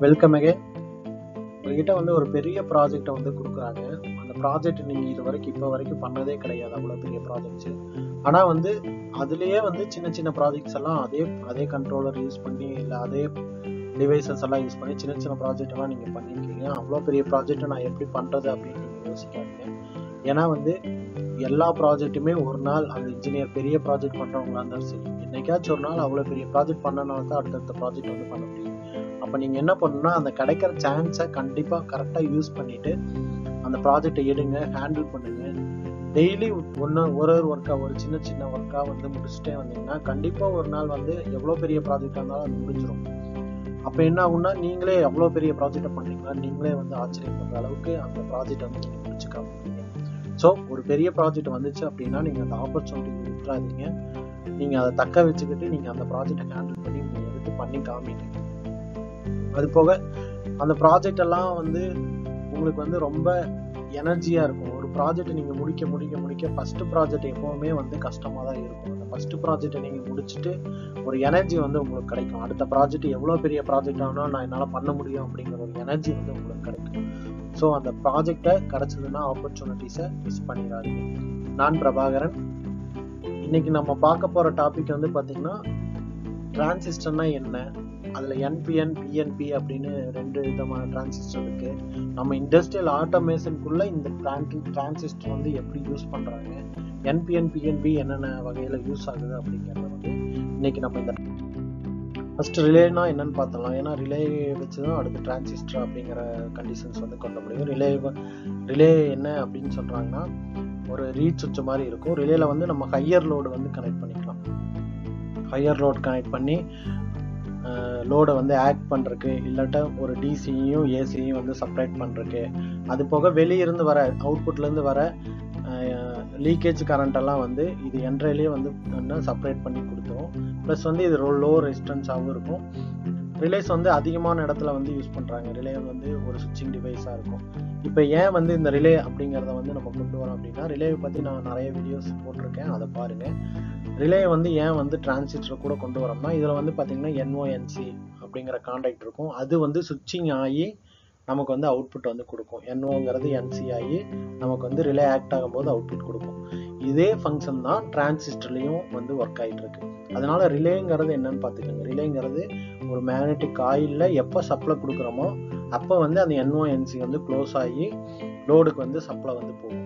Welcome again. உங்ககிட்ட வந்து ஒரு பெரிய ப்ராஜெக்டை வந்து கொடுக்குறாங்க. அந்த ப்ராஜெக்ட் நீங்கள் இது வரைக்கும் இப்போ வரைக்கும் பண்ணதே கிடையாது, அவ்வளோ பெரிய ப்ராஜெக்ட்ஸு. ஆனால் வந்து அதுலேயே வந்து சின்ன சின்ன ப்ராஜெக்ட்ஸ் எல்லாம் அதே கண்ட்ரோலர் யூஸ் பண்ணி இல்லை அதே டிவைசஸ் எல்லாம் யூஸ் பண்ணி சின்ன சின்ன ப்ராஜெக்ட் எல்லாம் நீங்கள் பண்ணியிருக்கீங்க. அவ்வளோ பெரிய ப்ராஜெக்டை நான் எப்படி பண்ணுறது அப்படின்னு நீங்கள் யோசிக்காதீங்க. ஏன்னா வந்து எல்லா ப்ராஜெக்ட்டுமே ஒரு நாள் அந்த இன்ஜினியர் பெரிய ப்ராஜெக்ட் பண்ணுறவங்களா இருந்தாலும் சரி, என்னைக்காச்சும் ஒரு நாள் அவ்வளோ பெரிய ப்ராஜெக்ட் பண்ணனால தான் அடுத்தடுத்த ப்ராஜெக்ட் வந்து பண்ண முடியும். அப்போ நீங்கள் என்ன பண்ணணும்னா அந்த கிடைக்கிற சான்ஸை கண்டிப்பாக கரெக்டாக யூஸ் பண்ணிவிட்டு அந்த ப்ராஜெக்டை எடுங்க, ஹேண்டில் பண்ணுங்க. டெய்லி ஒரு ஒர்க்காக ஒரு சின்ன சின்ன ஒர்க்காக வந்து முடிச்சுட்டே வந்தீங்கன்னா கண்டிப்பாக ஒரு நாள் வந்து எவ்வளோ பெரிய ப்ராஜெக்டாக இருந்தாலும் அது முடிஞ்சிடும். அப்போ என்ன ஆகும்னா நீங்களே எவ்வளோ பெரிய ப்ராஜெக்டை பண்ணீங்களா நீங்களே வந்து ஆச்சரியப்படுற அளவுக்கு அந்த ப்ராஜெக்ட் வந்து நீங்கள் முடிச்சு காமிப்பீங்க. ஸோ ஒரு பெரிய ப்ராஜெக்ட் வந்துச்சு அப்படின்னா நீங்கள் அந்த ஆப்பர்ச்சுனிட்டி விட்டுறாதீங்க. நீங்கள் அதை தக்க வச்சுக்கிட்டு நீங்கள் அந்த ப்ராஜெக்டை ஹேண்டில் பண்ணி நீங்கள் எடுத்து பண்ணி காமிங்க. அது போக அந்த ப்ராஜெக்ட் எல்லாம் வந்து உங்களுக்கு வந்து ரொம்ப எனர்ஜியாக இருக்கும். ஒரு ப்ராஜெக்ட் நீங்கள் முடிக்க ஃபர்ஸ்ட் ப்ராஜெக்ட் எப்போவுமே வந்து கஷ்டமாக தான் இருக்கும். அந்த ஃபர்ஸ்ட் ப்ராஜெக்டை நீங்கள் முடிச்சுட்டு ஒரு எனர்ஜி வந்து உங்களுக்கு கிடைக்கும். அடுத்த ப்ராஜெக்ட் எவ்வளோ பெரிய ப்ராஜெக்ட் ஆனால் நான் என்னால் பண்ண முடியும் அப்படிங்கிற ஒரு எனர்ஜி வந்து உங்களுக்கு கிடைக்கும். ஸோ அந்த ப்ராஜெக்டை கிடைச்சதுன்னா ஆப்பர்ச்சுனிட்டிஸை மிஸ் பண்ணிடாதீங்க. நான் பிரபாகரன். இன்னைக்கு நம்ம பார்க்க போகிற டாபிக் வந்து பார்த்தீங்கன்னா டிரான்சிஸ்டர்னா என்ன, அதில் NPN PNP அப்படின்னு 2 விதமான டிரான்சிஸ்டர் இருக்கு. நம்ம இண்டஸ்ட்ரியல் ஆட்டோமேஷனுக்குள்ள இந்த டிரான்சிஸ்டர் வந்து எப்படி யூஸ் பண்றாங்க, NPN PNP என்னென்ன வகையில யூஸ் ஆகுது அப்படிங்கிறத வந்து இன்னைக்கு நம்ம இந்த ஃபர்ஸ்ட் ரிலேனா என்னன்னு பார்த்தலாம். ஏன்னா ரிலே வச்சுதான் அடுத்த டிரான்சிஸ்டர் அப்படிங்கிற கண்டிஷன்ஸ் வந்து கொண்டு முடியும். ரிலே என்ன அப்படின்னு சொல்றாங்கன்னா ஒரு ரீட் சுவிட்ச் மாதிரி இருக்கும். ரிலேல வந்து நம்ம ஹையர் லோடு வந்து கனெக்ட் பண்ணிக்கலாம். ஹையர் லோட் கனெக்ட் பண்ணி லோடை வந்து ஆக்ட் பண்ணுறதுக்கு, இல்லாட்ட ஒரு டிசியையும் ஏசியையும் வந்து செப்பரேட் பண்ணுறதுக்கு, அது போக வெளியிருந்து வர அவுட்புட்லேருந்து வர லீக்கேஜ் கரண்ட் எல்லாம் வந்து இது என்ட்ரேலேயே வந்து செப்பரேட் பண்ணி கொடுத்துரும். ப்ளஸ் வந்து இது லோ ரெசிஸ்டன்ஸாகவும் இருக்கும். ரிலேஸ் வந்து அதிகமான இடத்துல வந்து யூஸ் பண்ணுறாங்க. ரிலே வந்து ஒரு சுவிட்சிங் டிவைஸாக இருக்கும். இப்போ ஏன் வந்து இந்த ரிலே அப்படிங்கிறத வந்து நம்ம கொண்டு வரோம் அப்படின்னா, ரிலேவை பற்றி நான் நிறைய வீடியோஸ் போட்டிருக்கேன், அதை பாருங்கள். ரிலே வந்து ஏன் வந்து டிரான்சிஸ்டர் கூட கொண்டு வரோம்னா, இதில் வந்து பார்த்தீங்கன்னா NONC அப்படிங்கிற கான்டாக்ட் இருக்கும். அது வந்து சுவிட்சிங் ஆகி நமக்கு வந்து அவுட்புட் வந்து கொடுக்கும். NOங்கிறது NC ஆகி நமக்கு வந்து ரிலே ஆக்ட் ஆகும்போது அவுட்புட் கொடுக்கும். இதே ஃபங்க்ஷன் தான் டிரான்சிஸ்டர்லையும் வந்து ஒர்க் ஆகிட்டு இருக்கு. அதனால ரிலேங்கிறது என்னன்னு பார்த்துக்கோங்க. ரிலேங்கிறது ஒரு மேக்னெட்டிக் காயிலில் எப்போ சப்ளை கொடுக்குறோமோ அப்போ வந்து அந்த NONC வந்து க்ளோஸ் ஆகி லோடுக்கு வந்து சப்ளை வந்து போகும்.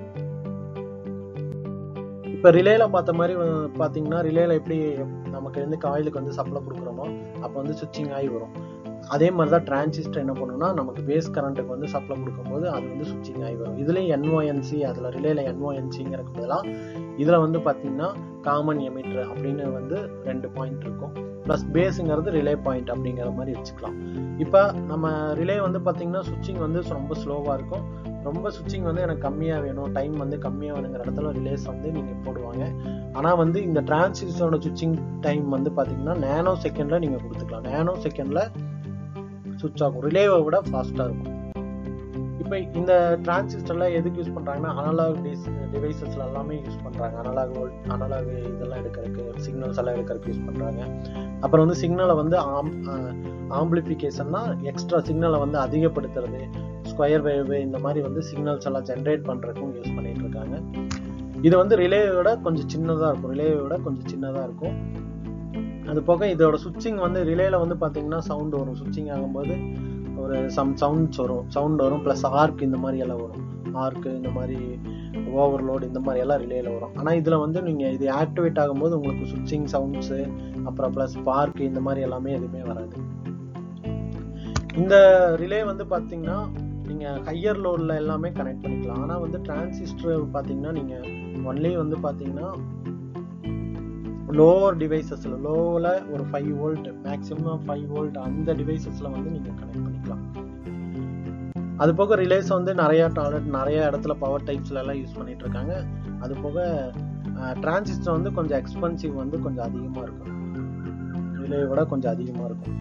இப்போ ரிலேல பார்த்த மாதிரி பார்த்தீங்கன்னா, ரிலேல எப்படி நமக்கு வந்து காயிலுக்கு வந்து சப்ளை கொடுக்குறோமோ அப்போ வந்து சுவிட்சிங் ஆகி வரும். அதே மாதிரி தான் டிரான்சிஸ்டர் என்ன பண்ணுன்னா, நமக்கு பேஸ் கரண்ட்டுக்கு வந்து சப்ளை கொடுக்கும்போது அது வந்து சுவிட்சிங் ஆகி வரும். இதுலேயும் NONC, அதில் ரிலேல NONCங்கிறதுக்கு பதிலாக இதில் வந்து பார்த்தீங்கன்னா காமன் எமிட்டர் அப்படின்னு வந்து 2 பாயிண்ட் இருக்கும். ப்ளஸ் பேஸுங்கிறது ரிலே பாயிண்ட் அப்படிங்கிற மாதிரி வச்சுக்கலாம். இப்போ நம்ம ரிலே வந்து பார்த்தீங்கன்னா சுவிட்சிங் வந்து ரொம்ப ஸ்லோவாக இருக்கும். ரொம்ப சுவிட்சிங் வந்து எனக்கு கம்மியாக வேணும், டைம் வந்து கம்மியாக வேணுங்கிற இடத்துல ரிலேஸ் வந்து நீங்கள் போடுவாங்க. ஆனால் வந்து இந்த டிரான்சிஸ்டரோட சுவிட்சிங் டைம் வந்து பார்த்தீங்கன்னா நேனோ செகண்டில் நீங்கள் கொடுத்துக்கலாம். நேனோ செகண்டில் சுவிட்ச் ஆகும். ரிலேவை விட ஃபாஸ்ட்டாக இருக்கும். இப்போ இந்த டிரான்சிஸ்டர்ல எதுக்கு யூஸ் பண்ணுறாங்கன்னா, அனலாக் டிவைசஸ்ல எல்லாமே யூஸ் பண்ணுறாங்க. அனலாக் இதெல்லாம் எடுக்கிறதுக்கு, சிக்னல்ஸ் எல்லாம் எடுக்கிறதுக்கு யூஸ் பண்ணுறாங்க. அப்புறம் வந்து சிக்னலை வந்து ஆம்பிளிஃபிகேஷன்னா எக்ஸ்ட்ரா சிக்னலை வந்து அதிகப்படுத்துறது, ஸ்கொயர் வேவ் இந்த மாதிரி வந்து சிக்னல்ஸ் எல்லாம் ஜென்ரேட் பண்ணுறதுக்கும் யூஸ் பண்ணிட்டு இருக்காங்க. இது வந்து ரிலேவோட கொஞ்சம் சின்னதாக இருக்கும். அது போக இதோட சுவிட்சிங் வந்து ரிலேல வந்து பார்த்தீங்கன்னா சவுண்ட் வரும். சுவிட்சிங் ஆகும்போது ஒரு சவுண்ட் வரும். ப்ளஸ் ஆர்க் இந்த மாதிரி எல்லாம் வரும். ஆர்க்கு இந்த மாதிரி ஓவர்லோட் இந்த மாதிரி எல்லாம் ரிலேல வரும். ஆனால் இதில் வந்து நீங்கள் இது ஆக்டிவேட் ஆகும்போது உங்களுக்கு சுவிட்சிங் சவுண்ட்ஸு அப்புறம் ப்ளஸ் ஸ்பார்க் இந்த மாதிரி எல்லாமே எதுவுமே வராது. இந்த ரிலே வந்து பார்த்தீங்கன்னா நீங்கள் ஹையர் லோடில் எல்லாமே கனெக்ட் பண்ணிக்கலாம். ஆனால் வந்து டிரான்சிஸ்டர் பார்த்தீங்கன்னா நீங்கள் ஒன்லி வந்து பார்த்தீங்கன்னா லோவர் டிவைசஸில் லோவில் ஒரு 5 வோல்ட் மேக்ஸிமம் 5 வோல்ட் அந்த டிவைசஸில் வந்து நீங்கள் கனெக்ட் பண்ணிக்கலாம். அது போக ரிலேஸ் வந்து நிறைய இடத்துல பவர் டைப்ஸ்ல எல்லாம் யூஸ் பண்ணிட்டு இருக்காங்க. அது போக டிரான்சிஸ்டர் வந்து கொஞ்சம் எக்ஸ்பென்சிவ், வந்து கொஞ்சம் அதிகமாக இருக்கும். ரிலே விட கொஞ்சம் அதிகமாக இருக்கும்.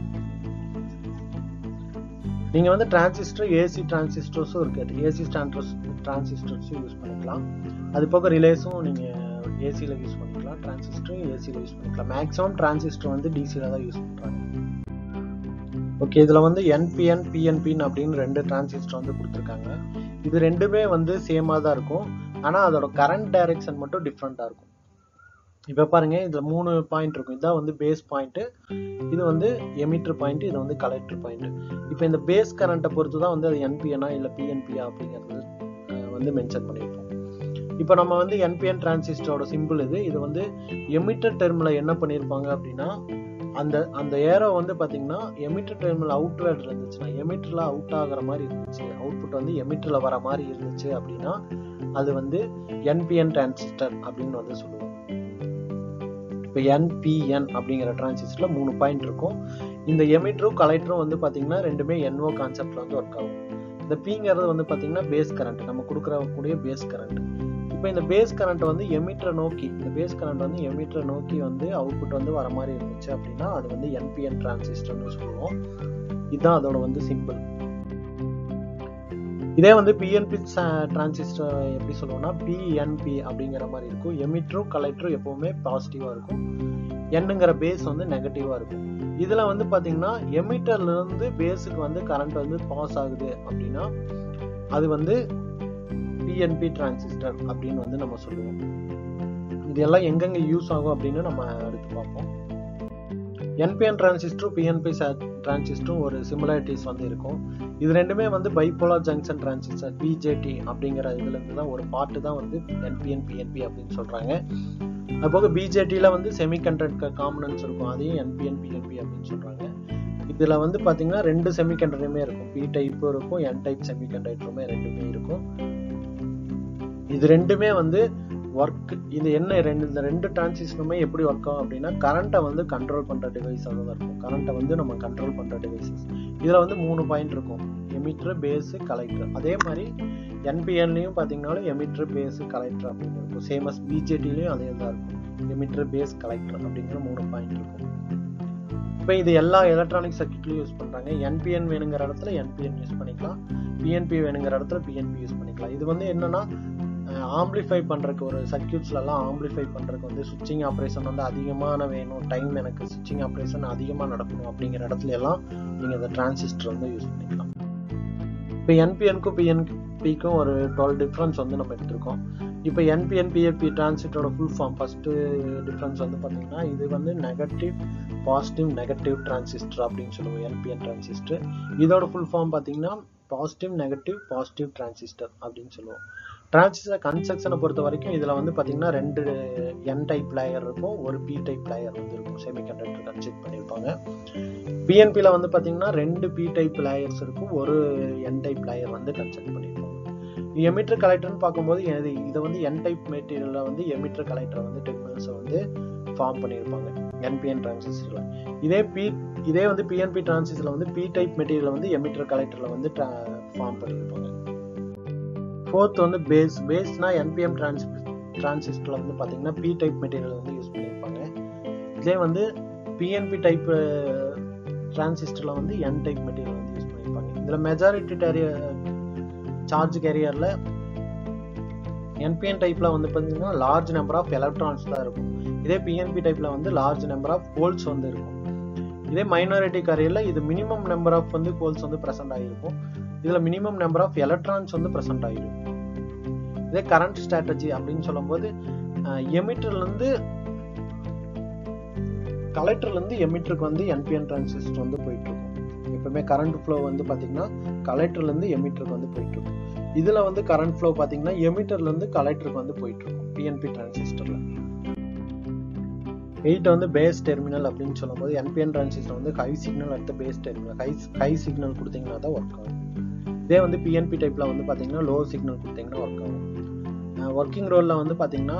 நீங்கள் வந்து டிரான்சிஸ்டர் ஏசி டிரான்சிஸ்டர்ஸும் இருக்குது. ஏசி டிரான்சிஸ்டர்ஸும் யூஸ் பண்ணிக்கலாம். அது போக ரிலேஸும் நீங்கள் ஏசியில் யூஸ் பண்ணிக்கலாம், டிரான்சிஸ்டரும் ஏசியில் யூஸ் பண்ணிக்கலாம். மேக்ஸிமம் டிரான்சிஸ்டர் வந்து டிசியில் தான் யூஸ் பண்ணுறாங்க. ஓகே, இதில் வந்து NPN PNP அப்படின்னு 2 டிரான்சிஸ்டர் வந்து கொடுத்துருக்காங்க. இது ரெண்டுமே வந்து சேமாக தான் இருக்கும், ஆனால் அதோட கரண்ட் டைரக்ஷன் மட்டும் டிஃப்ரெண்ட்டாக இருக்கும். இப்போ பாருங்க, இதில் 3 பாயிண்ட் இருக்கும். இதுதான் வந்து பேஸ் பாயிண்ட்டு, இது வந்து எமிட்டர் பாயிண்ட், இது வந்து கலெக்டர் பாயிண்ட். இப்போ இந்த பேஸ் கரண்ட்டை பொறுத்து தான் வந்து அது NPN இல்லை PNP அப்படிங்கிறது வந்து மென்ஷன் பண்ணியிருப்போம். இப்போ நம்ம வந்து NPN டிரான்சிஸ்டரோட சிம்பிள் இது வந்து எமிட்டர் டெர்மில் என்ன பண்ணியிருப்பாங்க அப்படின்னா, அந்த ஏரோ வந்து பார்த்தீங்கன்னா எமிட்டர் டெர்மினல் அவுட்வேர்ட் இருந்துச்சுன்னா, எமிட்டரில் அவுட் ஆகிற மாதிரி இருந்துச்சு, அவுட்புட் வந்து எமிட்டரில் வர மாதிரி இருந்துச்சு அப்படின்னா அது வந்து NPN டிரான்சிஸ்டர் அப்படின்னு வந்து சொல்லுவோம். இப்போ NPN அப்படிங்கிற டிரான்சிஸ்டரில் 3 பாயிண்ட் இருக்கும். இந்த எமிட்டரும் கலெக்டரும் வந்து பார்த்தீங்கன்னா ரெண்டுமே NO கான்செப்டில் வந்து ஒர்க் ஆகும். இந்த Pங்கிறது வந்து பார்த்தீங்கன்னா பேஸ் கரண்ட், நம்ம கொடுக்கக்கூடிய பேஸ் கரண்ட். இப்போ இந்த பேஸ் கரண்ட் வந்து எமிட்டரை நோக்கி, இந்த பேஸ் கரண்ட் வந்து எமிட்டரை நோக்கி வந்து அவுட்புட் வந்து வர மாதிரி இருந்துச்சு அப்படின்னா அது வந்து NPN டிரான்சிஸ்டர்னு சொல்லுவோம். இதுதான் அதோட வந்து சிம்பிள். இதே வந்து PNP டிரான்சிஸ்டர் எப்படி சொல்லுவோம்னா PNP அப்படிங்கிற மாதிரி இருக்கும். எமிட்டரும் கலெக்டரும் எப்பவுமே பாசிட்டிவா இருக்கும், என்னங்கிற பேஸ் வந்து நெகட்டிவா இருக்கும். இதுல வந்து பாத்தீங்கன்னா எமிட்டர்ல இருந்து பேஸுக்கு வந்து கரண்ட் வந்து பாஸ் ஆகுது அப்படின்னா அது வந்து PNP டிரான்சிஸ்டர் அப்படின்னு வந்து நம்ம சொல்லுவோம். இதெல்லாம் எங்கெங்க யூஸ் ஆகும் அப்படின்னு நம்ம அடுத்து பார்ப்போம். NPN டிரான்சிஸ்டரும் PNP டிரான்சிஸ்டரும் ஒரு சிமிலாரிட்டிஸ் வந்து இருக்கும். இது ரெண்டுமே வந்து பைபோலார் ஜங்ஷன் டிரான்சிஸ்டர் BJT அப்படிங்கிற இதுல இருந்து தான் ஒரு பார்ட் தான் வந்து NPN PNP அப்படின்னு சொல்றாங்க. அதுபோக BJTல வந்து செமிகண்டக்டர் காம்பனன்ட்ஸ் இருக்கும், அதையும் NPN PNP அப்படின்னு சொல்றாங்க. இதுல வந்து பாத்தீங்கன்னா 2 செமிகண்டக்டருமே இருக்கும், P டைப் இருக்கும், N டைப் செமிகண்டக்டருமே ரெண்டுமே இருக்கும். இது ரெண்டுமே வந்து ஒர்க், இது என்ன இந்த 2 டிரான்சிஸ்டருமே எப்படி ஒர்க் ஆகும் அப்படின்னா கரண்ட்டை வந்து கண்ட்ரோல் பண்ற டிவைஸாக தான் இருக்கும். கரண்ட்டை வந்து நம்ம கண்ட்ரோல் பண்ற டிவைசஸ். இதுல வந்து 3 பாயிண்ட் இருக்கும், எமிட்டர், பேஸ், கலெக்டர். அதே மாதிரி NPNலையும் பாத்தீங்கன்னாலும் எமிட்டர், பேஸ், கலெக்டர் அப்படின்னு இருக்கும். சேம் அஸ் BJTலையும் அதே தான் இருக்கும், எமிட்டர், பேஸ், கலெக்டர் அப்படிங்கிற 3 பாயிண்ட் இருக்கும். இப்போ இது எல்லா எலக்ட்ரானிக் சர்க்யூட்லையும் யூஸ் பண்றாங்க. NPN வேணுங்கிற இடத்துல NPN யூஸ் பண்ணிக்கலாம், PNP வேணுங்கிற இடத்துல PNP யூஸ் பண்ணிக்கலாம். இது வந்து என்னன்னா ஆம்பிளிஃபை பண்றதுக்கு, ஒரு சர்க்யூட்ஸ்ல எல்லாம் ஆம்பிளிஃபை பண்றதுக்கு வந்து சுவிட்சிங் ஆப்ரேஷன் வந்து அதிகமான வேணும், டைம் எனக்கு சுவிட்சிங் ஆப்ரேஷன் அதிகமா நடக்கணும் அப்படிங்கிற இடத்துல எல்லாம் நீங்க இந்த டிரான்சிஸ்டர் வந்து யூஸ் பண்ணிக்கலாம். இப்போ NPNக்கும் PNPக்கும் ஒரு 12 டிஃபரன்ஸ் வந்து நம்ம எடுத்திருக்கோம். இப்போ NPN PNP டிரான்சிஸ்டரோட ஃபுல் ஃபார்ம், ஃபர்ஸ்ட் டிஃபரன்ஸ் வந்து பாத்தீங்கன்னா இது வந்து நெகட்டிவ் பாசிட்டிவ் நெகட்டிவ் டிரான்சிஸ்டர் அப்படின்னு சொல்லுவோம் NPN டிரான்சிஸ்டர். இதோட ஃபுல் ஃபார்ம் பாத்தீங்கன்னா பாசிட்டிவ் நெகட்டிவ் பாசிட்டிவ் டிரான்சிஸ்டர் அப்படின்னு சொல்லுவோம். டிரான்சிஸ்டர் கன்ஸ்ட்ரக்ஷனை பொறுத்த வரைக்கும் இதுல வந்து பாத்தீங்கன்னா 2 N டைப் லேயர் இருக்கும், ஒரு P டைப் லேயர் வந்து இருக்கும், செமிகண்டக்டர் கன்ஸ்ட்ரக்ட் பண்ணிருப்பாங்க. PNPல வந்து பாத்தீங்கன்னா 2 P டைப் லேயர்ஸ் இருக்கும், ஒரு N டைப் லேயர் வந்து கன்ஸ்ட்ரக்ட் பண்ணிருப்பாங்க. எமிட்டர் கலெக்டர்னு பார்க்கும்போது இதை வந்து N டைப் மெட்டீரியல்ல வந்து எமிட்டர் கலெக்டர் வந்து டெர்மினல்ஸ் வந்து ஃபார்ம் பண்ணியிருப்பாங்க NPN டிரான்சிஸ்டர்ல. இதே வந்து PNP டிரான்சிஸ்டர்ல வந்து P டைப் மெட்டீரியல் வந்து எமிட்டர் கலெக்டர்ல வந்து ஃபார்ம் பண்ணியிருப்பாங்க. ஃபோர்த் வந்து பேஸ்னா NPN டிரான்சிஸ்டர்ல வந்து பாத்தீங்கன்னா P டைப் மெட்டீரியல் வந்து யூஸ் பண்ணியிருப்பாங்க. இதே வந்து PNP டைப் டிரான்சிஸ்டர்ல வந்து N டைப் மெட்டீரியல் வந்து யூஸ் பண்ணியிருப்பாங்க. இதுல மெஜாரிட்டி சார்ஜ் கேரியர்ல NPN டைப்ல வந்து பாத்தீங்கன்னா லார்ஜ் நம்பர் ஆஃப் எலக்ட்ரான்ஸ் தான் இருக்கும். இதே PNP டைப்ல வந்து லார்ஜ் நம்பர் ஆஃப் ஹோல்ஸ் வந்து இருக்கும். இதே மைனாரிட்டி கேரியர்ல இது மினிமம் நம்பர் ஆஃப் வந்து ஹோல்ஸ் வந்து பிரசன்ட் ஆகிருக்கும், இதுல மினிமம் நம்பர் ஆஃப் எலக்ட்ரான்ஸ் வந்து பிரசன்ட் ஆகிருக்கும். இதே கரண்ட் ஸ்ட்ராட்டஜி அப்படின்னு சொல்லும்போது எமிட்டர்ல இருந்து கலெக்டர்ல இருந்து எமிட்டருக்கு வந்து NPN டிரான்சிஸ்டர் வந்து போயிட்டு இருக்கும். எப்பவுமே கரண்ட் ஃப்ளோ வந்து பாத்தீங்கன்னா கலெக்டர்ல இருந்து எமிட்டருக்கு வந்து போயிட்டு இருக்கும். இதுல வந்து கரண்ட் ஃப்ளோ பாத்தீங்கன்னா எமிட்டர்ல இருந்து கலெக்டருக்கு வந்து போயிட்டு இருக்கும் PNP டிரான்சிஸ்டர்ல. 8 வந்து பேஸ் டெர்மினல் அப்படின்னு சொல்லும்போது NPN டிரான்சிஸ்டர் வந்து ஹை சிக்னல் அடுத்த பேஸ் டெர்மினல், ஹை சிக்னல் கொடுத்தீங்கன்னா தான் ஒர்க் ஆகும். இதே வந்து PNP டைப்ல வந்து பாத்தீங்கன்னா லோ சிக்னல் கொடுத்தீங்கன்னா ஒர்க் ஆகும். ஒர்க்கிங் ரோல்ல வந்து பாத்தீங்கன்னா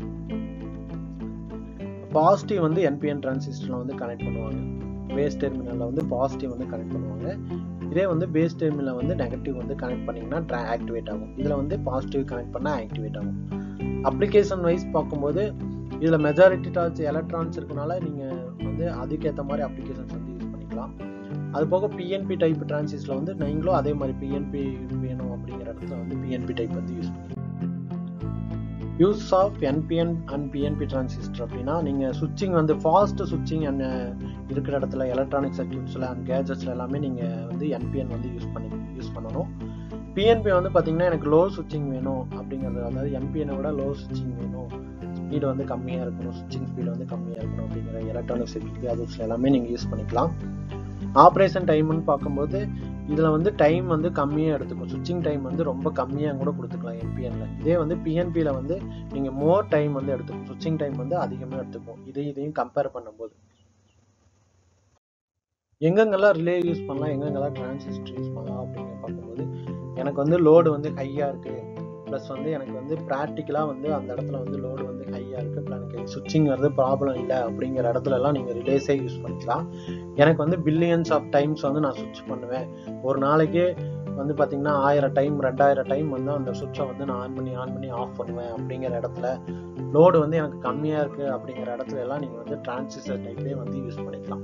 பாசிட்டிவ் வந்து NPN டிரான்சிஸ்டர்ல வந்து கனெக்ட் பண்ணுவாங்க, பேஸ் டெர்மினல்ல வந்து பாசிட்டிவ் வந்து கனெக்ட் பண்ணுவாங்க. இதே வந்து பேஸ் டெர்மினல்ல வந்து நெகட்டிவ் வந்து கனெக்ட் பண்ணீங்கன்னா ஆக்டிவேட் ஆகும். இதுல வந்து பாசிட்டிவ் கனெக்ட் பண்ணா ஆக்டிவேட் ஆகும். அப்ளிகேஷன் வைஸ் பார்க்கும்போது இதுல மெஜாரிட்டி சார்ஜ் எலக்ட்ரான்ஸ் இருக்கனால நீங்க வந்து அதுக்கேற்ற மாதிரி அப்ளிகேஷன்ஸ் வந்து யூஸ் பண்ணிக்கலாம். அது போக PNP டைப் டிரான்சிஸ்டர்ல வந்து நீங்களும் அதே மாதிரி PNP வேணும் அப்படிங்கிற இடத்துல வந்து PNP டைப் வந்து யூஸ் பண்ணிக்கலாம். Use of NPN and PNP transistor அப்படின்னா நீங்க சுவிட்சிங் வந்து ஃபாஸ்ட் சுவிட்சிங் அண்ட் இருக்கிற இடத்துல எலக்ட்ரானிக் சர்க்யூட்ஸ்ல அண்ட் கேஜெட்ஸ்ல எல்லாமே நீங்க வந்து NPN வந்து யூஸ் பண்ணணும். PNP வந்து பாத்தீங்கன்னா எனக்கு லோ சுவிட்சிங் வேணும் அப்படிங்கிறது, அதாவது NPN விட லோ சுவிட்சிங் வேணும், ஸ்பீடு வந்து கம்மியா இருக்கணும், சுவிட்சிங் ஸ்பீடு வந்து கம்மியா இருக்கணும் அப்படிங்கிற எலக்ட்ரானிக் சர்க்யூட் கேஜெட்ஸ்ல எல்லாமே நீங்க யூஸ் பண்ணிக்கலாம். ஆப்ரேஷன் டைம்னு பார்க்கும்போது இதுல வந்து டைம் வந்து கம்மியா எடுத்துக்கும், சுவிட்சிங் டைம் வந்து ரொம்ப கம்மியா கூட கொடுத்துக்கலாம் NPNல. இதே வந்து PNPல வந்து நீங்க மோர் டைம் வந்து எடுத்துக்கும், சுவிட்சிங் டைம் வந்து அதிகமா எடுத்துக்கும். இதையும் கம்பேர் பண்ணும்போது எங்கெங்கெல்லாம் ரிலே யூஸ் பண்ணலாம், எங்கெங்கெல்லாம் டிரான்சிஸ்டர் யூஸ் பண்ணலாம் அப்படின்னு பார்க்கும்போது எனக்கு வந்து லோடு வந்து ஹையா இருக்கு, ப்ளஸ் வந்து எனக்கு வந்து ப்ராக்டிக்கலா வந்து அந்த இடத்துல வந்து லோடு வந்து ஹையா இருக்கு, எனக்கு சுவிட்சிங் வந்து ப்ராப்ளம் இல்லை அப்படிங்கிற இடத்துல எல்லாம் நீங்க ரிலேஸே யூஸ் பண்ணிக்கலாம். எனக்கு வந்து பில்லியன்ஸ் ஆஃப் டைம்ஸ் வந்து நான் சுவிட்ச் பண்ணுவேன், ஒரு நாளைக்கே வந்து பாத்தீங்கன்னா 1000 டைம் 2000 டைம் வந்து அந்த சுவிட்சை வந்து நான் ஆன் பண்ணி ஆஃப் பண்ணுவேன் அப்படிங்கிற இடத்துல, லோடு வந்து எனக்கு கம்மியா இருக்கு அப்படிங்கிற இடத்துல எல்லாம் நீங்க வந்து டிரான்சிஸ்டர் டைப்பே வந்து யூஸ் பண்ணிக்கலாம்.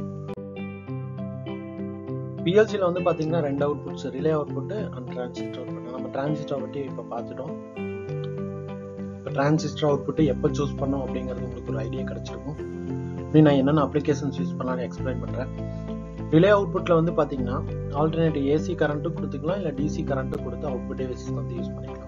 PLCல வந்து பாத்தீங்கன்னா 2 outputs, relay output and transistor output. நம்ம டிரான்சிஸ்டர் பத்தி இப்ப பார்த்துட்டோம். இப்போ டிரான்சிஸ்டர் அவுட்புட் எப்போ சூஸ் பண்ணோம் அப்படிங்கிறது உங்களுக்கு ஒரு ஐடியா கிடைச்சிருக்கும். நான் என்னென்ன அப்ளிகேஷன்ஸ் யூஸ் பண்ணலாம்னு எக்ஸ்பிளைன் பண்றேன். ரிலே அவுட்புட்ல வந்து பாத்தீங்கன்னா ஆல்டர்னேட் AC கரண்ட்டும் கொடுத்துக்கலாம், இல்ல DC கரண்ட்டும் கொடுத்து அவுட்புட் டிவைசஸ் வந்து யூஸ் பண்ணிக்கலாம்.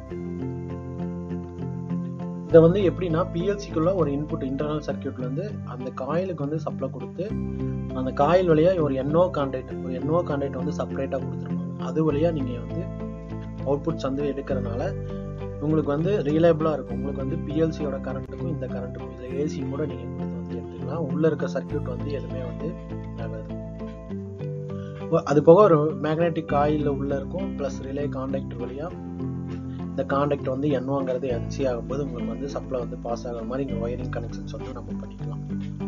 இதை வந்து எப்படின்னா PLCக்குள்ள ஒரு இன்புட் இன்டர்னல் சர்க்யூட்ல இருந்து அந்த காயிலுக்கு வந்து சப்ளை கொடுத்து, அந்த காயில் வழியா ஒரு NO கான்டாக்ட் வந்து செப்பரேட்டா கொடுத்துருப்பாங்க. அது வழியா நீங்க வந்து அவுட்புட்ஸ் வந்து எடுக்கிறதுனால உங்களுக்கு வந்து ரிலையபிளா இருக்கும். உங்களுக்கு வந்து PLCயோட கரண்ட்டுக்கும் இந்த கரண்ட்டுக்கும் இதுல AC கூட நீங்க வந்து எடுத்துக்கலாம். உள்ள இருக்க சர்க்யூட் வந்து எதுவுமே வந்து ஆகாது. அது போக ஒரு மேக்னெட்டிக் காயில் உள்ள இருக்கும், பிளஸ் ரிலே கான்டாக்டர் வழியா இந்த கான்டாக்ட் வந்து NOங்கிறது NC ஆகும்போது உங்களுக்கு வந்து சப்ளை வந்து பாஸ் ஆகிற மாதிரி இங்க ஒயரிங் கனெக்ஷன்ஸ் வந்து நம்ம பண்ணிக்கலாம்.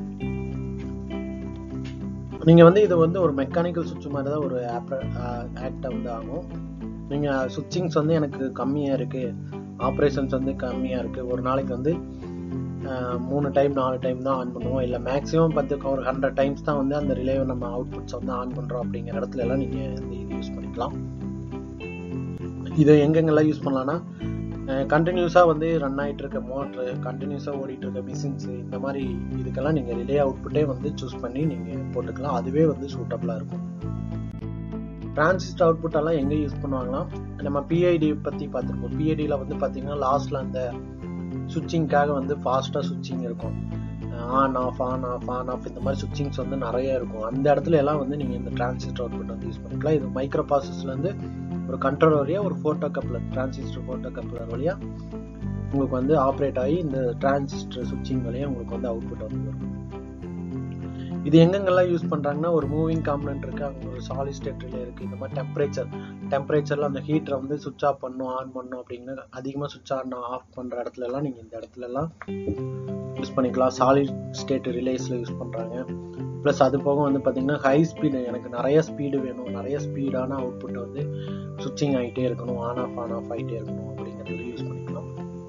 நீங்க வந்து இது வந்து ஒரு மெக்கானிக்கல் சுவிட்ச் மாதிரி தான் ஒரு ஆக்டா வந்து ஆகும். நீங்க சுவிட்சிங்ஸ் வந்து எனக்கு கம்மியா இருக்கு, ஆப்ரேஷன்ஸ் வந்து கம்மியா இருக்கு, ஒரு நாளைக்கு வந்து 3 டைம் 4 டைம் தான் ஆன் பண்ணுவோம், இல்ல மேக்ஸிமம் ஒரு 100 டைம்ஸ் தான் வந்து அந்த ரிலே நம்ம அவுட்புட்ஸ் வந்து ஆன் பண்றோம் அப்படிங்கிற இடத்துல எல்லாம் நீங்க இது யூஸ் பண்ணிக்கலாம். இது எங்கெங்கெல்லாம் யூஸ் பண்ணலாம்னா கண்டினியூஸா வந்து ரன் ஆயிட்டு இருக்க மோட்டர், கண்டினியூஸா ஓடிட்டு இருக்க மிஷின்ஸ், இந்த மாதிரி இதுக்கெல்லாம் நீங்க ரிலே அவுட்புட்டே வந்து சூஸ் பண்ணி நீங்க போட்டுக்கலாம். அதுவே வந்து சூட்டபிளா இருக்கும். டிரான்சிஸ்டர் அவுட்புட் எல்லாம் எங்க யூஸ் பண்ணுவாங்கன்னா, நம்ம PID பத்தி பார்த்திருப்போம். PIDல வந்து பாத்தீங்கன்னா லாஸ்ட்ல அந்த சுவிட்சிங்காக வந்து ஃபாஸ்டா சுவிட்சிங் இருக்கும், ஆன் ஆஃப் இந்த மாதிரி சுவிட்சிங்ஸ் வந்து நிறைய இருக்கும். அந்த இடத்துல எல்லாம் வந்து நீங்க இந்த டிரான்சிஸ்டர் அவுட்புட் வந்து யூஸ் பண்ணிக்கலாம். இது மைக்ரோ ப்ராசஸர்ல இருந்து ஒரு கண்ட்ரோலர் வழியா ஒரு photo coupler, transistor photo coupler வழியா உங்களுக்கு வந்து ஆப்ரேட் ஆகி இந்த டிரான்சிஸ்டர் சுவிட்சிங் வழியா உங்களுக்கு வந்து அவுட்புட் வந்து வரும். இது எங்கெங்கெல்லாம் யூஸ் பண்றாங்கன்னா, ஒரு மூவிங் காம்பனன்ட் இருக்கு, அங்க ஒரு சாலிட் ஸ்டேட் ரிலே இருக்கு, இந்த மாதிரி டெம்பரேச்சர்ல அந்த ஹீட்டரை வந்து சுவிட்ச் ஆஃப் பண்ணும் ஆன் பண்ணும் அப்படின்னு அதிகமா சுவிட்ச் ஆன் ஆஃப் பண்ற இடத்துல எல்லாம் நீங்க இந்த இடத்துல எல்லாம் யூஸ் பண்ணிக்கலாம். சாலிட் ஸ்டேட் ரிலேஸ்ல யூஸ் பண்றாங்க. பிளஸ் அது போக வந்து பாத்தீங்கன்னா ஹை ஸ்பீடு, எனக்கு நிறைய ஸ்பீடு வேணும், நிறைய ஸ்பீடான அவுட்புட் வந்து சுவிட்சிங் ஆகிட்டே இருக்கணும், ஆன் ஆஃப் ஆகிட்டே இருக்கணும் அப்படிங்கிறதுல யூஸ் பண்ணிக்கலாம்.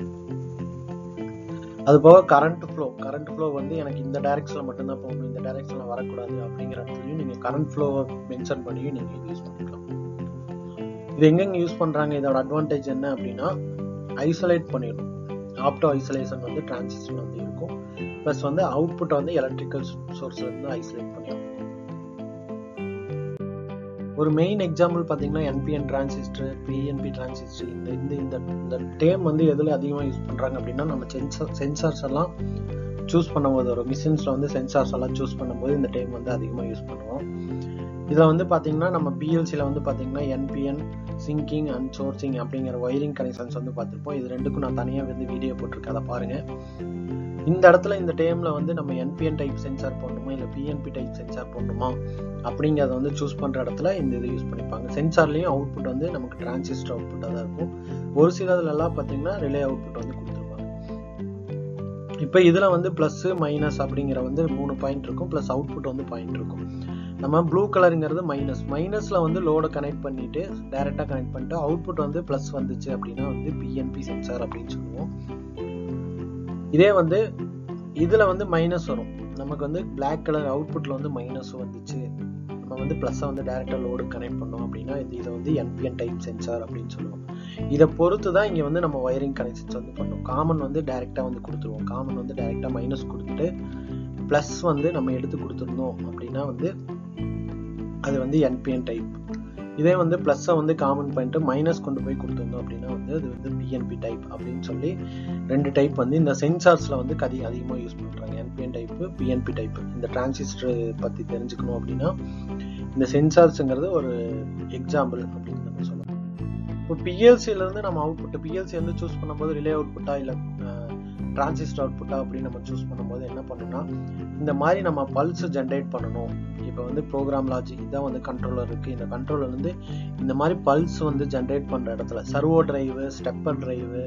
அது போக கரண்ட் ஃப்ளோ வந்து எனக்கு இந்த டைரக்ஷன்ல மட்டும்தான் போகணும், இந்த டைரக்ஷன்ல வரக்கூடாது அப்படிங்கிற இடத்துலயும் நீங்க கரண்ட் ஃப்ளோவை மென்ஷன் பண்ணி நீங்க யூஸ் பண்ணிக்கலாம். இது எங்கெங்க யூஸ் பண்றாங்க, இதோட அட்வான்டேஜ் என்ன அப்படின்னா, ஐசோலேட் பண்ணிடும். ஆப்டோ ஐசோலேஷன் வந்து டிரான்சிஸ்டர்ல வந்து இருக்கும். பிளஸ் வந்து அவுட்புட் வந்து எலக்ட்ரிக்கல் சோர்ஸ்ல இருந்து ஐசோலேட் பண்ணிடும். ஒரு மெயின் எக்ஸாம்பிள் பாத்தீங்கன்னா NPN டிரான்சிஸ்டர், PNP டிரான்சிஸ்டர். இந்த டேம் வந்து எதுல அதிகமா யூஸ் பண்றாங்க அப்படின்னா, நம்ம சென்சார்ஸ் எல்லாம் சூஸ் பண்ணும்போது, ஒரு மிஷின்ஸ்ல வந்து சென்சார்ஸ் எல்லாம் சூஸ் பண்ணும்போது இந்த டேம் வந்து அதிகமா யூஸ் பண்ணுவோம். இதுல வந்து பாத்தீங்கன்னா நம்ம PLCல வந்து பாத்தீங்கன்னா NPN சிங்கிங் அண்ட் சோர்சிங் அப்படிங்கிற ஒயரிங் கனெக்ஷன்ஸ் வந்து பார்த்திருப்போம். இது ரெண்டுக்கும் நான் தனியா வந்து வீடியோ போட்டிருக்கேன், அதை பாருங்க. இந்த இடத்துல இந்த டைம்ல வந்து நம்ம NPN டைப் சென்சார் போடணுமா இல்ல PNP டைப் சென்சார் போடணுமா அப்படிங்கறத வந்து சூஸ் பண்ற இடத்துல இந்த இது யூஸ் பண்ணிப்பாங்க. சென்சார்லயும் அவுட்புட் வந்து நமக்கு டிரான்சிஸ்டர் அவுட்புட்டா தான் இருக்கும். ஒரு சிலதுல எல்லாம் பாத்தீங்கன்னா ரிலே அவுட்புட் வந்து கொடுத்துருப்பாங்க. இப்ப இதுல வந்து பிளஸ் மைனஸ் அப்படிங்கிற வந்து 3 பாயிண்ட் இருக்கும், பிளஸ் அவுட்புட் வந்து பாயிண்ட் இருக்கும். நம்ம ப்ளூ கலருங்கிறது மைனஸ்ல வந்து லோட கனெக்ட் பண்ணிட்டு டைரக்டா கனெக்ட் பண்ணிட்டு அவுட்புட் வந்து பிளஸ் வந்துச்சு அப்படின்னா வந்து PNP சென்சார் அப்படின்னு சொல்லுவோம். இதே வந்து இதுல வந்து மைனஸ் வரும், நமக்கு வந்து பிளாக் கலர் அவுட்புட்ல வந்து மைனஸ் வந்துச்சு, நம்ம வந்து பிளஸ் வந்து டைரக்டா லோடு கனெக்ட் பண்ணோம் அப்படின்னா இதை வந்து NPN டைப் சென்சார் அப்படின்னு சொல்லுவோம். இதை பொறுத்து தான் இங்க வந்து நம்ம ஒயரிங் கனெக்ஷன்ஸ் வந்து பண்ணோம். காமன் வந்து டைரக்டா வந்து கொடுத்துருவோம். காமன் வந்து டைரக்டா மைனஸ் கொடுத்துட்டு ப்ளஸ் வந்து நம்ம எடுத்து கொடுத்துருந்தோம் அப்படின்னா வந்து அது வந்து NPN டைப். இதே வந்து ப்ளஸ்ஸை வந்து காமன் பண்ணிட்டு மைனஸ் கொண்டு போய் கொடுத்துருந்தோம் அப்படின்னா வந்து அது வந்து PNP டைப் அப்படின்னு சொல்லி 2 டைப் வந்து இந்த சென்சார்ஸில் வந்து அதிகமாக யூஸ் பண்ணுறாங்க. NPN type, PNP type. இந்த டிரான்சிஸ்டர் பற்றி தெரிஞ்சுக்கணும் அப்படின்னா இந்த சென்சார்ஸுங்கிறது ஒரு எக்ஸாம்பிள் அப்படின்னு நம்ம சொல்லலாம். இப்போ PLCலேருந்து நம்ம அவுட்புட், PLC வந்து சூஸ் பண்ணும்போது ரிலே அவுட்புட்டா இல்லை டிரான்சிஸ்டர் அவுட்புட்டா அப்படின்னு நம்ம சூஸ் பண்ணும்போது என்ன பண்ணணும்னா இந்த மாதிரி நம்ம பல்ஸ் ஜென்ரேட் பண்ணணும். இப்போ வந்து ப்ரோக்ராம் லாஜிக் தான் வந்து கண்ட்ரோலர் இருக்குது. இந்த கண்ட்ரோலர் வந்து இந்த மாதிரி பல்ஸ் வந்து ஜென்ரேட் பண்ணுற இடத்துல சர்வோ டிரைவு, ஸ்டெப்பர் டிரைவு,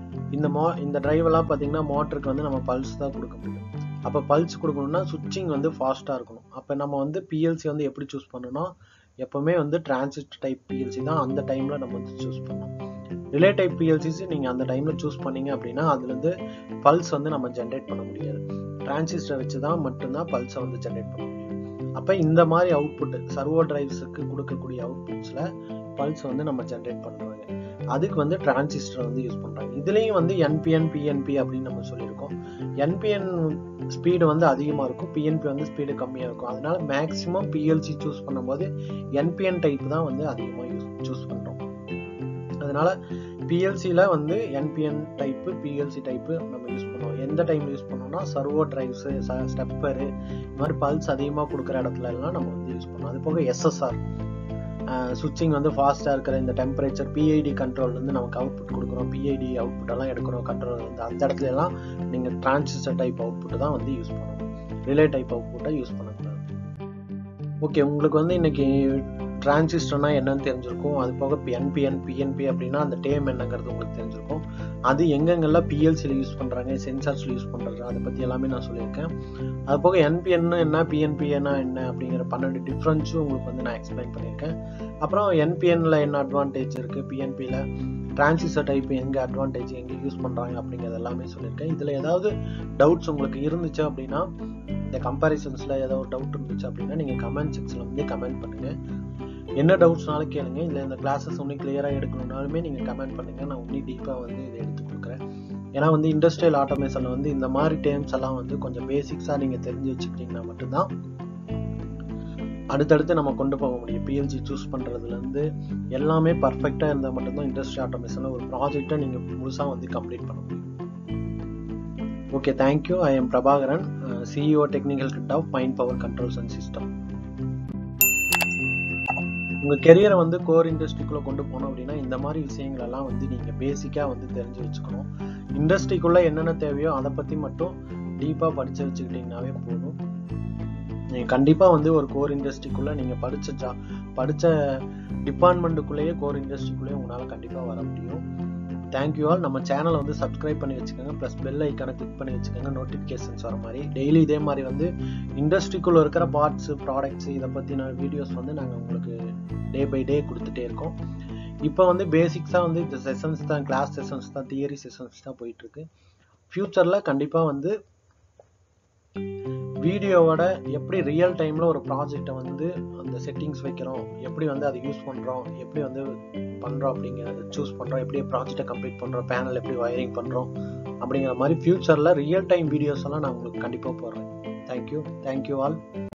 இந்த டிரைவெல்லாம் பார்த்தீங்கன்னா மோட்டருக்கு வந்து நம்ம பல்ஸ் தான் கொடுக்க முடியும். அப்போ பல்ஸ் கொடுக்கணும்னா சுவிட்சிங் வந்து ஃபாஸ்ட்டாக இருக்கணும். அப்போ நம்ம வந்து PLC வந்து எப்படி சூஸ் பண்ணணும், எப்போவுமே வந்து டிரான்சிஸ்டர் டைப் PLC தான் அந்த டைமில் நம்ம வந்து சூஸ் பண்ணணும். ரிலே டைப் PLCஸ் நீங்கள் அந்த டைமில் சூஸ் பண்ணீங்க அப்படின்னா அதுலேருந்து பல்ஸ் வந்து நம்ம ஜென்ரேட் பண்ண முடியாது. டிரான்சிஸ்டர் வச்சு தான் மட்டும்தான் பல்ஸை வந்து ஜென்ரேட் பண்ண முடியும். அப்போ இந்த மாதிரி அவுட்புட் சர்வோ டிரைவ்ஸுக்கு கொடுக்கக்கூடிய அவுட்புட்ஸில் பல்ஸ் வந்து நம்ம ஜென்ரேட் பண்ணுறாங்க. அதுக்கு வந்து டிரான்சிஸ்டர் வந்து யூஸ் பண்ணுறாங்க. இதுலேயும் வந்து NPN, PNP அப்படின்னு நம்ம சொல்லியிருக்கோம். NPN ஸ்பீடு வந்து அதிகமாக இருக்கும், PNP வந்து ஸ்பீடு கம்மியாக இருக்கும். அதனால மேக்ஸிமம் PLC சூஸ் பண்ணும்போது NPN டைப் தான் வந்து அதிகமாக சூஸ் பண்ணுறோம். அதனால PLCயில் வந்து NPN டைப்பு, PLC டைப்பு நம்ம யூஸ் பண்ணுவோம். எந்த டைம் யூஸ் பண்ணோம்னா சர்வோ டிரைவ்ஸு, ஸ்டெப்பரு, இந்த மாதிரி பல்ஸ் அதிகமாக கொடுக்குற இடத்துல எல்லாம் நம்ம வந்து யூஸ் பண்ணுவோம். அது போக SSR சுவிட்சிங் வந்து ஃபாஸ்ட்டாக இருக்கிற இந்த டெம்பரேச்சர் PID கண்ட்ரோல்லேருந்து நமக்கு அவுட்புட் கொடுக்குறோம், PID அவுட்புட் எல்லாம் எடுக்கிறோம் கண்ட்ரோல் வந்து அந்த இடத்துல எல்லாம் நீங்கள் டிரான்சிஸ்டர் டைப் அவுட்புட் தான் வந்து யூஸ் பண்ணணும். ரிலே டைப் அவுட்புட்டை யூஸ் பண்ணக்கூடாது. ஓகே, உங்களுக்கு வந்து இன்னைக்கு டிரான்சிஸ்டர்னா என்னன்னு தெரிஞ்சிருக்கும். அது போக NPN, PNP அப்படின்னா அந்த டேம் என்னங்கிறது உங்களுக்கு தெரிஞ்சிருக்கும். அது எங்கெங்கெல்லாம் PLCயில் யூஸ் பண்ணுறாங்க, சென்சார்ஸில் யூஸ் பண்ணுறாங்க, அதை பற்றி எல்லாமே நான் சொல்லியிருக்கேன். அது போக NPN என்ன, PNP என்ன அப்படிங்கிற 12 டிஃப்ரென்ஸும் உங்களுக்கு வந்து நான் எக்ஸ்பிளைன் பண்ணியிருக்கேன். அப்புறம் NPNல என்ன அட்வான்டேஜ் இருக்குது, PNPயில் டிரான்சிஸ்டர் டைப் எங்கே அட்வான்டேஜ், எங்கே யூஸ் பண்ணுறாங்க அப்படிங்கிறது எல்லாமே சொல்லியிருக்கேன். இதில் ஏதாவது டவுட்ஸ் உங்களுக்கு இருந்துச்சு அப்படின்னா, இந்த கம்பேரிசன்ஸில் ஏதாவது ஒரு டவுட் இருந்துச்சு அப்படின்னா நீங்கள் கமெண்ட் செக்ஷனில் வந்து கமெண்ட் பண்ணுங்கள். என்ன டவுட்ஸ்னாலும் கேளுங்க. இல்லை இந்த கிளாஸஸ் இன்னும் கிளியராக எடுக்கணும்னாலுமே நீங்கள் கமெண்ட் பண்ணுங்கள். நான் இன்னும் டீப்பாக வந்து இதை எடுத்து கொடுக்குறேன். ஏன்னா வந்து இண்டஸ்ட்ரியல் ஆட்டோமேஷனில் வந்து இந்த மாதிரி டேர்ம்ஸ் எல்லாம் வந்து கொஞ்சம் பேசிக்ஸாக நீங்கள் தெரிஞ்சு வச்சுக்கிட்டீங்கன்னா மட்டும்தான் அடுத்தடுத்து நம்ம கொண்டு போக முடியும். PLC சூஸ் பண்ணுறதுலேருந்து எல்லாமே பர்ஃபெக்டாக இருந்தால் மட்டும்தான் இண்டஸ்ட்ரியல் ஆட்டோமேஷனில் ஒரு ப்ராஜெக்டை நீங்கள் முழுசாக வந்து கம்ப்ளீட் பண்ண முடியும். Okay, thank you. I am Prabhakaran, CEO technical kit of mind power controls and system. உங்கள் கெரியரை வந்து கோர் இண்டஸ்ட்ரிக்குள்ளே கொண்டு போனோம் அப்படின்னா இந்த மாதிரி விஷயங்களெல்லாம் வந்து நீங்கள் பேசிக்காக வந்து தெரிஞ்சு வச்சுக்கணும். இண்டஸ்ட்ரிக்குள்ளே என்னென்ன தேவையோ அதை பற்றி மட்டும் டீப்பாக படித்து வச்சுக்கிட்டிங்கனாவே போதும். நீங்கள் கண்டிப்பாக வந்து ஒரு கோர் இண்டஸ்ட்ரிக்குள்ளே நீங்கள் படித்த டிபார்ட்மெண்ட்டுக்குள்ளேயே கோர் இண்டஸ்ட்ரிக்குள்ளேயே உங்களால் கண்டிப்பாக வர முடியும். Thank you all. நம்ம சேனலை வந்து சப்ஸ்கிரைப் பண்ணி வச்சுக்கோங்க, ப்ளஸ் பெல் ஐக்கானை கிளிக் பண்ணி வச்சுக்கோங்க, நோட்டிஃபிகேஷன்ஸ் வர மாதிரி. டெய்லி இதே மாதிரி வந்து இண்டஸ்ட்ரிக்குள்ளே இருக்கிற பார்ட்ஸு, ப்ராடக்ட்ஸு இதை பற்றின வீடியோஸ் வந்து நாங்கள் உங்களுக்கு டே பை டே கொடுத்துட்டே இருக்கோம். இப்போ வந்து பேசிக்ஸாக வந்து இந்த செஷன்ஸ் தான், கிளாஸ் செஷன்ஸ் தான், தியரி செஷன்ஸ் தான் போயிட்டுருக்கு. ஃப்யூச்சரில் கண்டிப்பாக வந்து வீடியோவோட எப்படி ரியல் டைமில் ஒரு ப்ராஜெக்டை வந்து அந்த செட்டிங்ஸ் வைக்கிறோம், எப்படி வந்து அதை யூஸ் பண்ணுறோம், எப்படி வந்து பண்ணுறோம் அப்படிங்கிறத சூஸ் பண்ணுறோம், எப்படி ப்ராஜெக்டை கம்ப்ளீட் பண்ணுறோம், பேனல் எப்படி வயரிங் பண்ணுறோம் அப்படிங்கிற மாதிரி ஃப்யூச்சரில் ரியல் டைம் வீடியோஸ் எல்லாம் நான் உங்களுக்கு கண்டிப்பாக போடுறேன். Thank you all.